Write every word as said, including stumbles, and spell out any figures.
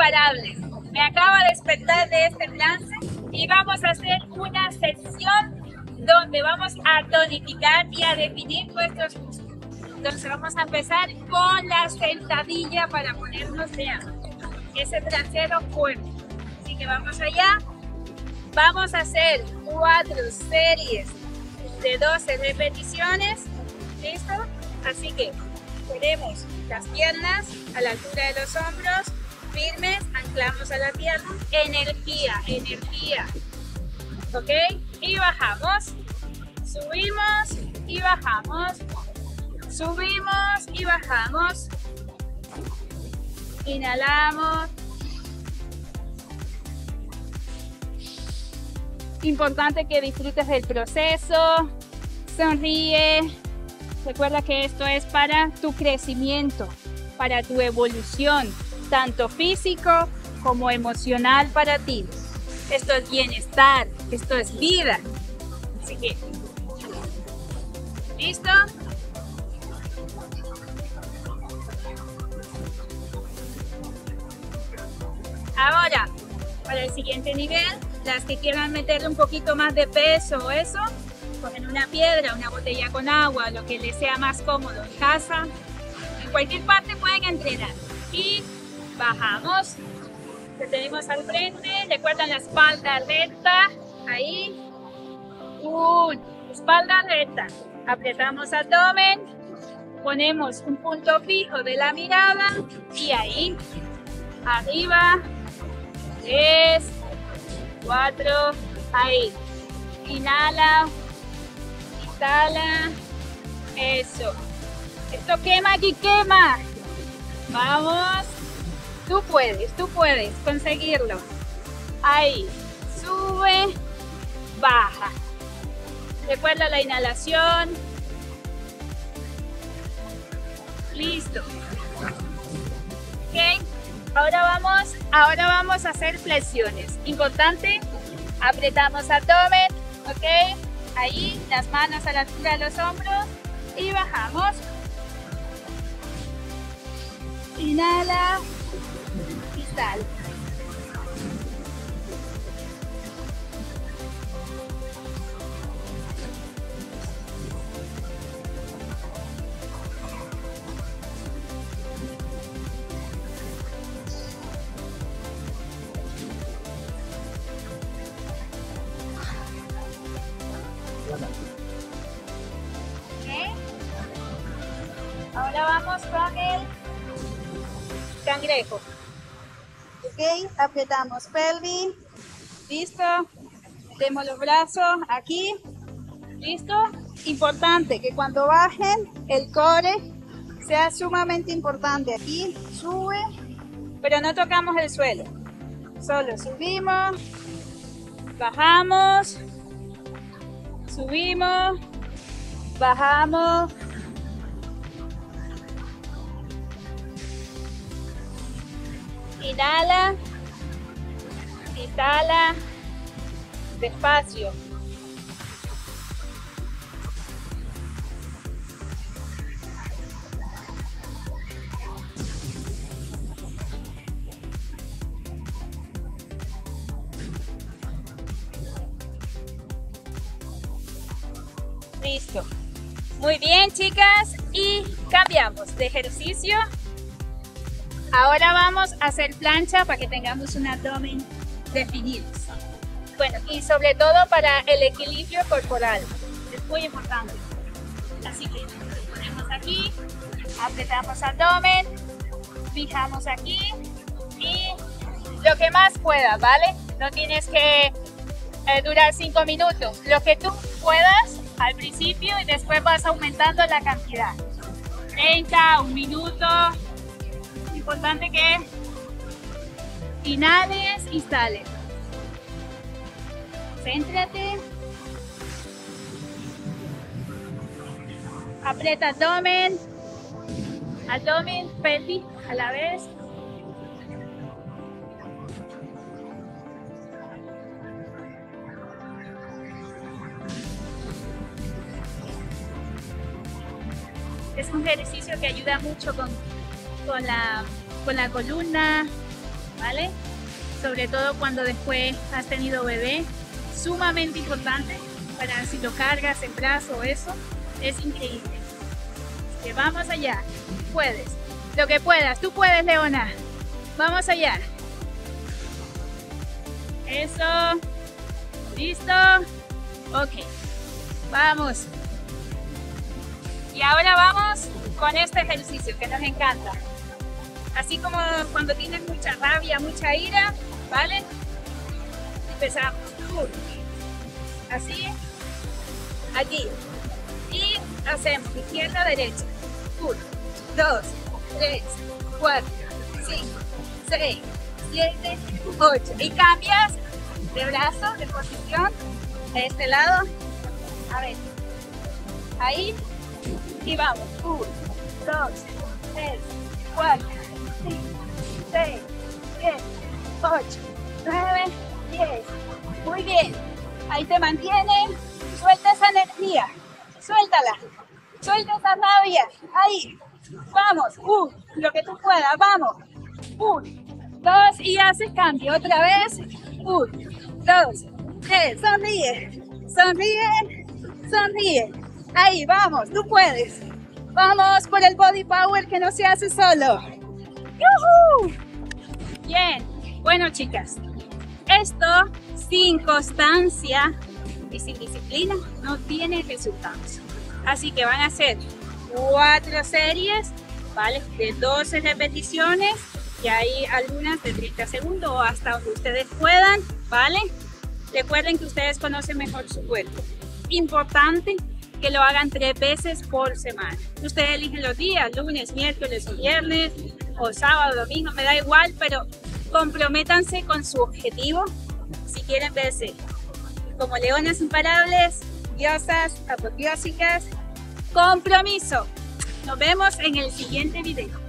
imparables. Me acabo de despertar de este trance y vamos a hacer una sesión donde vamos a tonificar y a definir nuestros músculos. Entonces vamos a empezar con la sentadilla para ponernos de ese trasero fuerte. Así que vamos allá. Vamos a hacer cuatro series de doce repeticiones. ¿Listo? Así que ponemos las piernas a la altura de los hombros, firmes, anclamos a la tierra, energía, energía. ¿Ok? Y bajamos, subimos y bajamos, subimos y bajamos, inhalamos. Importante que disfrutes del proceso, sonríe, recuerda que esto es para tu crecimiento, para tu evolución, tanto físico como emocional para ti. Esto es bienestar, esto es vida. Así que, ¿listo? Ahora, para el siguiente nivel, las que quieran meterle un poquito más de peso o eso, cogen una piedra, una botella con agua, lo que les sea más cómodo en casa. En cualquier parte pueden entrenar. Y bajamos. Que tenemos al frente, recuerdan la espalda recta, ahí, un, espalda recta, apretamos abdomen, ponemos un punto fijo de la mirada y ahí, arriba, tres, cuatro, ahí, inhala, exhala, eso, esto quema aquí, quema, vamos. Tú puedes, tú puedes conseguirlo. Ahí, sube, baja. Recuerda la inhalación. Listo. Ok, ahora vamos, ahora vamos a hacer flexiones. Importante, apretamos abdomen, ok. Ahí, las manos a la altura de los hombros y bajamos. Inhala. Sal. Okay. Ahora vamos con el cangrejo. Ok, apretamos pelvis, listo, metemos los brazos aquí, listo. Importante que cuando bajen el core sea sumamente importante. Aquí sube, pero no tocamos el suelo, solo subimos, bajamos, subimos, bajamos. Inhala, exhala, despacio. Listo. Muy bien, chicas, y cambiamos de ejercicio. Ahora vamos a hacer plancha para que tengamos un abdomen definido. Bueno, y sobre todo para el equilibrio corporal. Es muy importante. Así que ponemos aquí, apretamos abdomen, fijamos aquí y lo que más puedas, ¿vale? No tienes que eh, durar cinco minutos. Lo que tú puedas al principio y después vas aumentando la cantidad. treinta, un minuto. Importante que inhales y sales. Céntrate. Aprieta abdomen. Abdomen, pelvis a la vez. Es un ejercicio que ayuda mucho con, con, la, con la columna, ¿vale? Sobre todo cuando después has tenido bebé, sumamente importante para si lo cargas en brazo o eso, es increíble. Así que vamos allá, puedes, lo que puedas, tú puedes, Leona, vamos allá. Eso, listo, ok, vamos. Y ahora vamos con este ejercicio que nos encanta. Así como cuando tienes mucha rabia, mucha ira, ¿vale? Empezamos. Así, aquí. Y hacemos izquierda, derecha. Uno, dos, tres, cuatro, cinco, seis, siete, ocho. Y cambias de brazo, de posición, a este lado. A ver. Ahí. Y vamos. Uno, dos, tres, cuatro, cinco, seis, siete, ocho, nueve, diez. Muy bien. Ahí te mantienen. Suelta esa energía. Suéltala. Suelta esa rabia. Ahí. Vamos. Uh, lo que tú puedas. Vamos. Uno, dos. Y haces cambio. Otra vez. Uno, dos, tres. Sonríe. Sonríe. Sonríe. Ahí, vamos. Tú puedes. Vamos por el body power que no se hace solo. ¡Yuhu! Bien. Bueno, chicas. Esto sin constancia y sin disciplina no tiene resultados. Así que van a hacer cuatro series, ¿vale? De doce repeticiones y hay algunas de treinta segundos o hasta donde ustedes puedan, ¿vale? Recuerden que ustedes conocen mejor su cuerpo. Importante que lo hagan tres veces por semana. Ustedes eligen los días, lunes, miércoles o viernes o sábado, domingo, me da igual, pero comprométanse con su objetivo si quieren verse como leonas imparables, diosas, apoteósicas. Compromiso. Nos vemos en el siguiente video.